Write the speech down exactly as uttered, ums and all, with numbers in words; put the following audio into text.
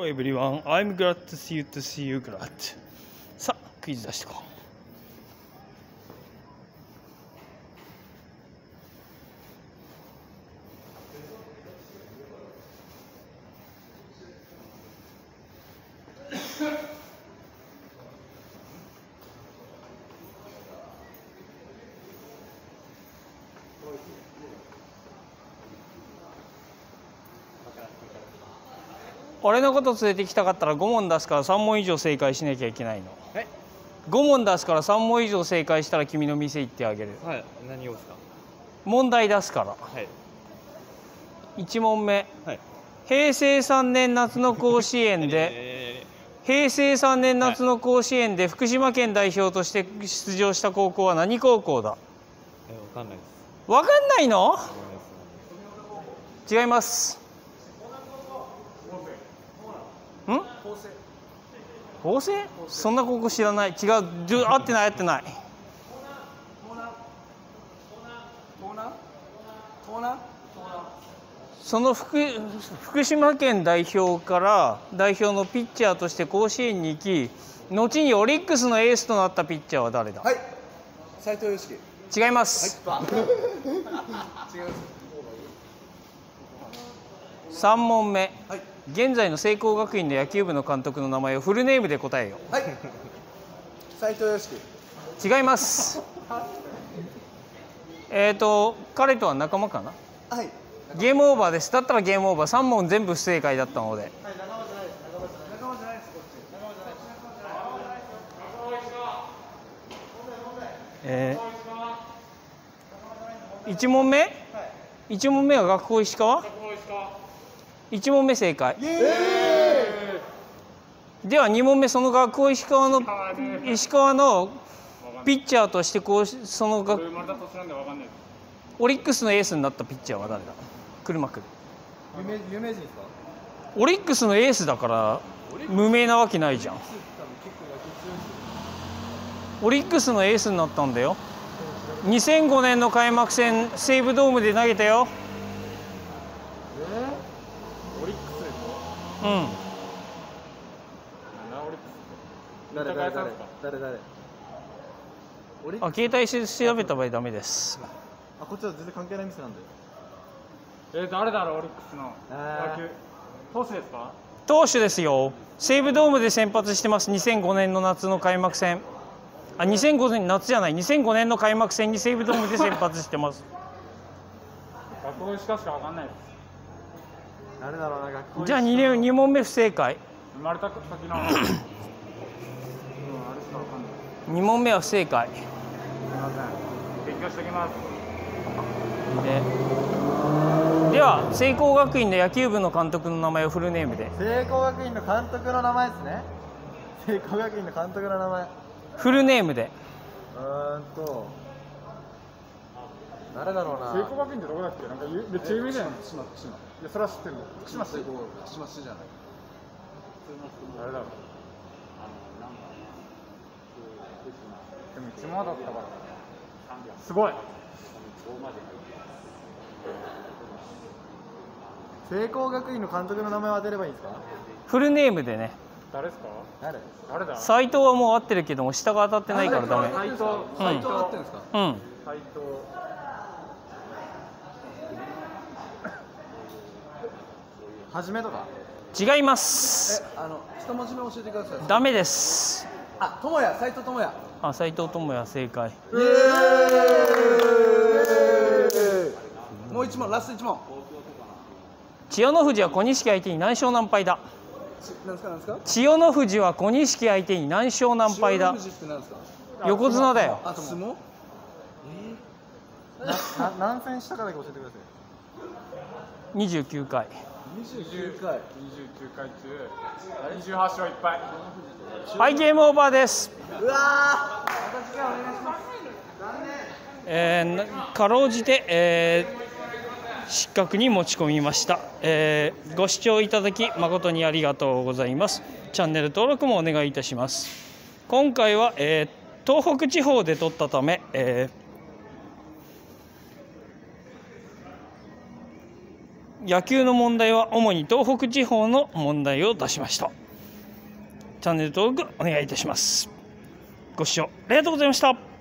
everyone, I'm glad to see you to see you glad. さあ、クイズ出していこう。俺のこと連れてきたかったらご問出すからさん問以上正解しなきゃいけないの。えご問出すからさん問以上正解したら君の店行ってあげる。 はい、何をですか。 問題出すから。はい、いち問目、はい、平成さんねん夏の甲子園で平成さんねん夏の甲子園で福島県代表として出場した高校は何高校だ。 え、わかんないです。 わかんないの？違います。ん？法政？そんな高校知らない。違う。合ってない合ってない。その 福, 福島県代表から代表のピッチャーとして甲子園に行き、後にオリックスのエースとなったピッチャーは誰だ。 はい、斉藤由貴。 違います、はい、違います。さん問目、はい、現在の聖光学院の野球部の監督の名前をフルネームで答えよ。 はい、斉藤由貴。 違いますえっと彼とは仲間かな。はい、ゲームオーバーです。だったらゲームオーバー。さん問全部不正解だったので。はい、仲間じゃないです。仲間じゃないです。こっち。仲間じゃないです。えー、いち問目、はい、いち問目は学校石川。いち問目正解。ではに問目、その学校石川の石川のピッチャーとしてこうその学オリックスのエースになったピッチャーは誰だ。車くん。 有名人ですか。 オリックスのエースだから無名なわけないじゃん。オリックスのエースになったんだよ。にせんごねんの開幕戦西武ドームで投げたよ。 えー、オリックスですか。うん。 誰誰誰誰誰。 あ、携帯し調べた場合ダメです。 あ、こっちは全然関係ない店なんで。 えー、誰だろう。オリックスの野球投手ですか。 投手ですよ。西武ドームで先発してます。にせんごねんの夏の開幕戦。あ、にせんごねん夏じゃない。にせんごねんの開幕戦に西武ドームで先発してます。 学校石川しかわかんないです。 誰だろうな。学校。 じゃあ 2, 2問目不正解。 生まれた時のうん、あれしかわかんない。 に問目は不正解。 すみません。勉強しておきます。 で, では聖光学院の野球部の監督の名前をフルネームで。 聖光学院の監督の名前ですね。聖光学院の監督の名前フルネームで。 うーんと誰だろうな。 聖光学院ってどこだっけ。なんかめっちゃ有名じゃない。 福島福島。 いや、それは知ってる。福島市。 福島市じゃない。 誰だろう。でも一問だったからすごい。 聖光学院の監督の名前を当てればいいんですか。 フルネームでね。 誰ですか。 誰誰だ。 斉藤はもう合ってるけども下が当たってないからダメ。 斉藤斉藤合ってるんですか。 うん。 斉藤はじめとか。 違います。 え、あの一文字目教えてください。 ダメです。 あ、智也、斉藤智也。 あ、斉藤智也正解。 もう一問、ラスト一問。 千代の富士は小錦相手に何勝何敗だ。 なんですか、なんですか。 千代の富士は小錦相手に何勝何敗だ。 千代の富士ってなんですか。 横綱だよ。 あ、相撲。えー、な、何戦したかだけ教えてください。 にじゅうきゅうかい。 にじゅうきゅうかい。 にじゅうきゅうかい中にじゅうはち勝いっぱい。 はい、ゲームオーバーです。 うわー、私がお願いします。残念。 えー、かろうじて、えー、失格に持ち込みました、えー、ご視聴いただき誠にありがとうございます。チャンネル登録もお願いいたします。今回は、えー、東北地方で撮ったため、えー野球の問題は主に東北地方の問題を出しました。チャンネル登録お願いいたします。ご視聴ありがとうございました。